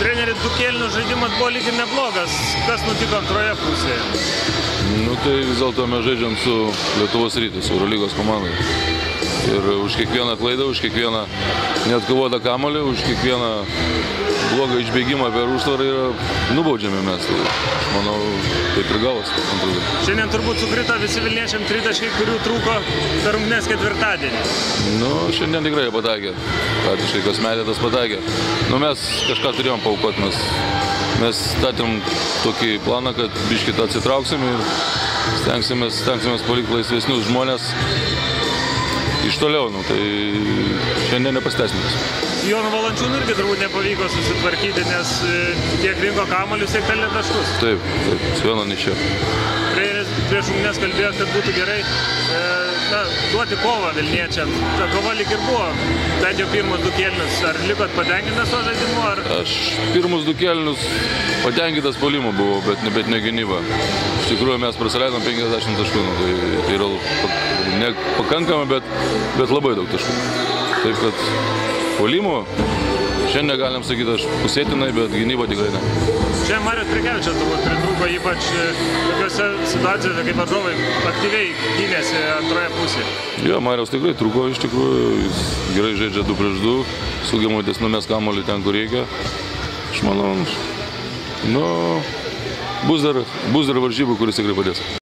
Treneri, du kėlinių žaidimas buvo lyg ir neblogas. Kas nutiko antroje pusėje? Nu, tai vis dėlto mes žaidžiam su Lietuvos Rytas, Eurolygos komandai. Ir už kiekvieną klaidą, už kiekvieną neatkovotą kamuolį, už kiekvieną blogą išbėgimą per užtvarą yra nubaudžiami mes. Tai, aš manau, taip ir gavosi. Šiandien turbūt sukrito visi Vilniečiam tritaškai, kurių trūko per rungtynes ketvirtadienį. Nu, šiandien tikrai pataikė. Praktiškai kas metė, tas pataikė. Nu, mes kažką turėjom paaukoti. Mes statėm tokį planą, kad biškį tą atsitrauksim ir stengsimės palikti laisvesnius žmonės iš toliau. Nu, tai šiandien nepasiteisinimas. Jonu Valančiūnu irgi turbūt nepavyko susitvarkyti, nes tiek rinko kamuolius, tiek pelnė taškus. Taip, su vienu neišėjo. Prieš rungtynes kalbėjo, kad būtų gerai duoti kovą Vilniečiam. Ta kova lyg ir buvo, bent jau pirmus du kėlinius. Ar likot patenkintas to žaidimu? Aš pirmus du kėlinius patenkintas puolimu buvau, bet ne gynyba. Iš tikrųjų mes prasileidom 50 taškų. Tai yra ne pakankama, bet labai daug taškų. Taip kad puolimu šiandien galim sakyti aš pusėtinai, bet gynyba tikrai ne. Čia Marius Prikevičius turbūt pritrūko, ypač tokiuose situacijose, kaip varžovai aktyviai gynėsi antroje pusėje. Jo, Marius tikrai trūko iš tikrųjų, jis gerai žaidžia 2 prieš 2, sugebėtis numest kamuolį ten, kur reikia. Aš manau, nu, bus dar varžybų, kuris tikrai padės.